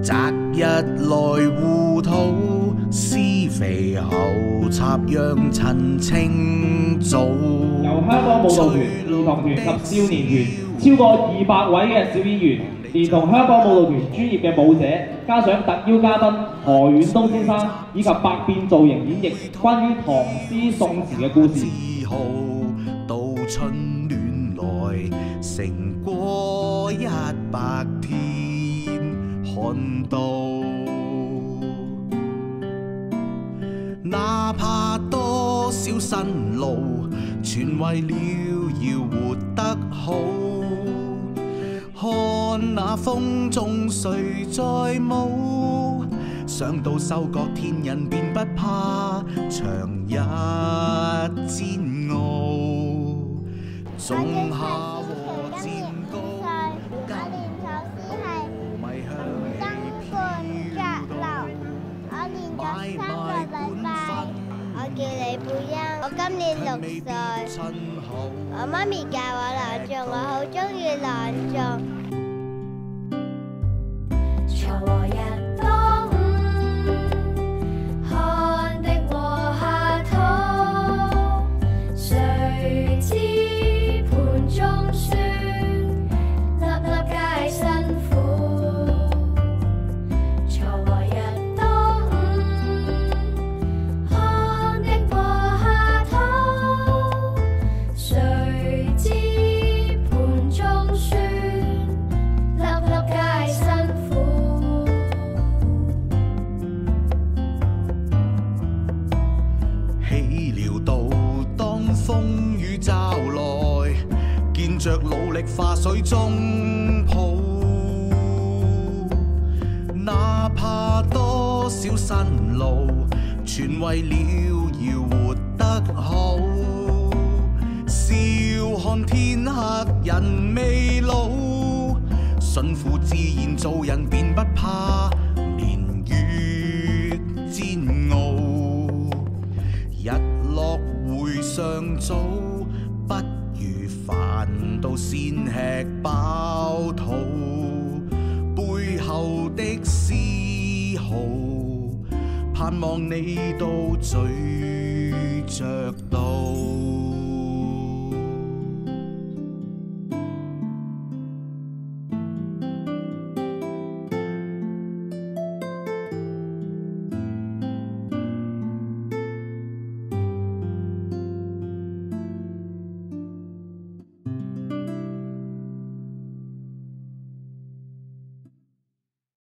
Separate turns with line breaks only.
择日來互討，施肥後插秧趁清早。
由香港舞蹈團、兒童團及少年團超過200位嘅小演員，連同香港舞蹈團專業嘅舞者，加上特邀嘉賓何遠東先生以及百變造型演繹關於唐詩宋詞嘅故事。
到春暖來，成果100天看到。哪怕多少辛勞，全為了要活得好。看那風中誰在舞，想到收割天人便不怕長日煎熬。種下和漸高，今米香氣飄到，買賣本分。
我叫李貝欣，我今年6歲。我媽咪教我朗誦，我好鍾意朗誦。
鋤禾日當午，汗滴禾下土。誰知盤中書，粒粒皆辛苦。鋤禾日當午，汗滴禾下土。誰知盤中書，粒粒皆辛苦。
起了道，當風雨驟來，見着努力化水中抱。哪怕多少辛勞，全為了要活得好。笑看天黑人未老，順乎自然做人便不怕年月煎熬。日落會尚早，不如飯到先吃飽肚。背後的詩號，盼望你都咀嚼到。